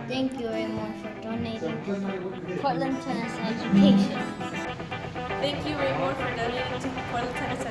Thank you, Raymond, for donating to Portland Tennis Education. Thank you, Raymond, for donating to Portland Tennis